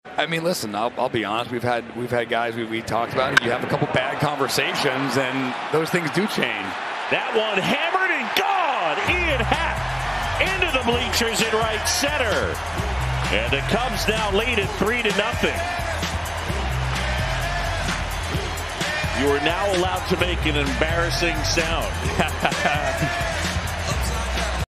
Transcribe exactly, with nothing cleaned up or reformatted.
I mean, listen, I'll, I'll be honest. We've had we've had guys we, we talked about it. You have a couple bad conversations, and those things do change. That one hammered and gone. Ian Happ into the bleachers in right center, and the Cubs now lead at three to nothing. You are now allowed to make an embarrassing sound.